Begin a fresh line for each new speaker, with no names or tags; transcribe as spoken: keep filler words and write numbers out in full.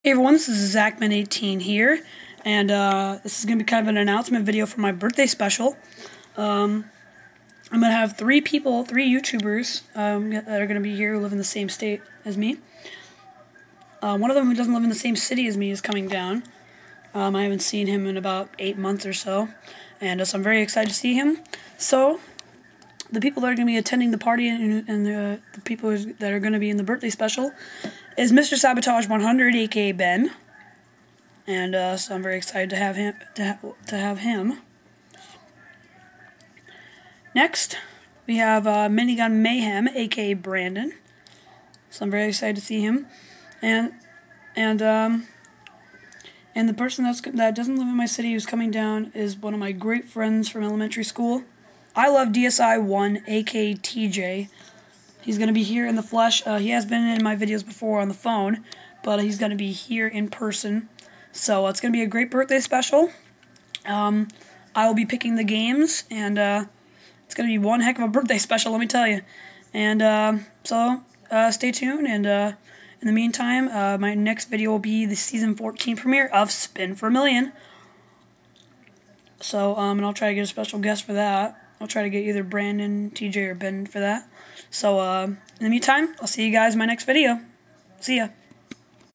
Hey everyone, this is Zachman eighteen here, and uh, this is going to be kind of an announcement video for my birthday special. Um, I'm going to have three people, three YouTubers um, that are going to be here who live in the same state as me. Uh, one of them who doesn't live in the same city as me is coming down. Um, I haven't seen him in about eight months or so, and uh, so I'm very excited to see him. So, the people that are going to be attending the party and, and the, the people that are going to be in the birthday special is Mister Sabotage one hundred, aka Ben, and uh, so I'm very excited to have him. To, ha to have him. Next, we have uh, Minigun Mayhem, aka Brandon. So I'm very excited to see him, and and um, and the person that's that doesn't live in my city who's coming down is one of my great friends from elementary school. I love D S I one, aka T J. He's going to be here in the flesh. Uh, he has been in my videos before on the phone, but he's going to be here in person. So uh, it's going to be a great birthday special. Um, I will be picking the games, and uh, it's going to be one heck of a birthday special, let me tell you. And uh, so uh, stay tuned, and uh, in the meantime, uh, my next video will be the Season fourteen premiere of Spin for a Million. So, um, and I'll try to get a special guest for that. I'll try to get either Brandon, T J, or Ben for that. So, uh, in the meantime, I'll see you guys in my next video. See ya.